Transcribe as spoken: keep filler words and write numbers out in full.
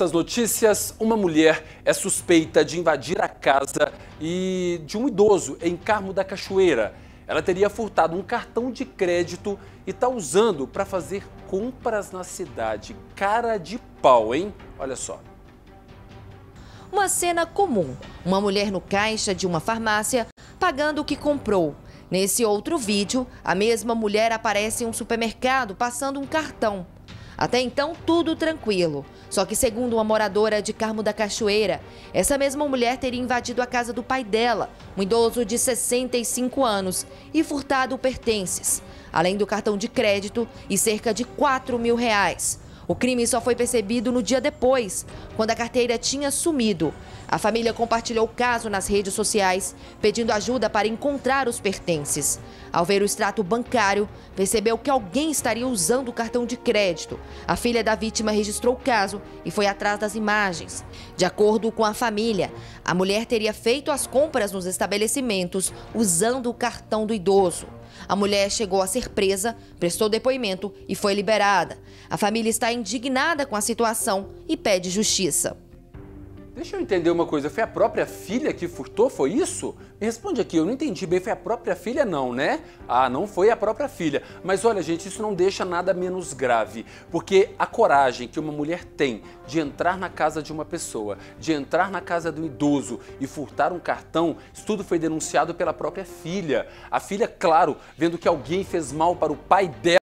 Essas notícias, uma mulher é suspeita de invadir a casa e de um idoso em Carmo da Cachoeira. Ela teria furtado um cartão de crédito e está usando para fazer compras na cidade. Cara de pau, hein? Olha só. Uma cena comum. Uma mulher no caixa de uma farmácia pagando o que comprou. Nesse outro vídeo, a mesma mulher aparece em um supermercado passando um cartão. Até então, tudo tranquilo. Só que, segundo uma moradora de Carmo da Cachoeira, essa mesma mulher teria invadido a casa do pai dela, um idoso de sessenta e cinco anos, e furtado pertences, além do cartão de crédito e cerca de quatro mil reais. O crime só foi percebido no dia depois, quando a carteira tinha sumido. A família compartilhou o caso nas redes sociais, pedindo ajuda para encontrar os pertences. Ao ver o extrato bancário, percebeu que alguém estaria usando o cartão de crédito. A filha da vítima registrou o caso e foi atrás das imagens. De acordo com a família, a mulher teria feito as compras nos estabelecimentos usando o cartão do idoso. A mulher chegou a ser presa, prestou depoimento e foi liberada. A família está indignada com a situação e pede justiça. Deixa eu entender uma coisa, foi a própria filha que furtou, foi isso? Me responde aqui, eu não entendi bem, foi a própria filha não, né? Ah, não foi a própria filha. Mas olha, gente, isso não deixa nada menos grave, porque a coragem que uma mulher tem de entrar na casa de uma pessoa, de entrar na casa do idoso e furtar um cartão, isso tudo foi denunciado pela própria filha. A filha, claro, vendo que alguém fez mal para o pai dela,